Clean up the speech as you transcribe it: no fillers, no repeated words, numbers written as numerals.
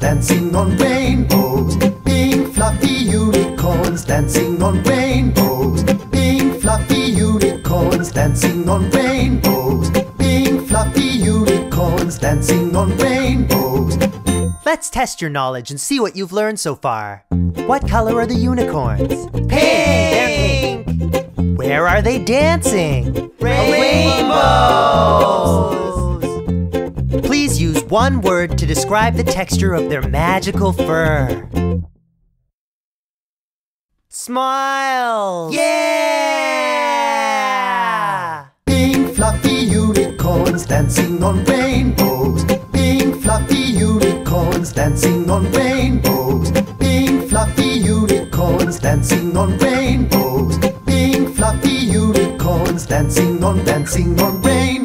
dancing on rainbows. Pink fluffy unicorns dancing on rainbows. Pink fluffy unicorns dancing on rainbows. Pink fluffy unicorns dancing on rainbows. Let's test your knowledge and see what you've learned so far. What color are the unicorns? Pink! They're pink. Where are they dancing? Rainbows! Please use one word to describe the texture of their magical fur. Smile! Yeah! Pink fluffy unicorns dancing on rainbows. Pink fluffy unicorns dancing on rainbows. Pink fluffy unicorns dancing on rainbows. Pink fluffy unicorns dancing on rainbows.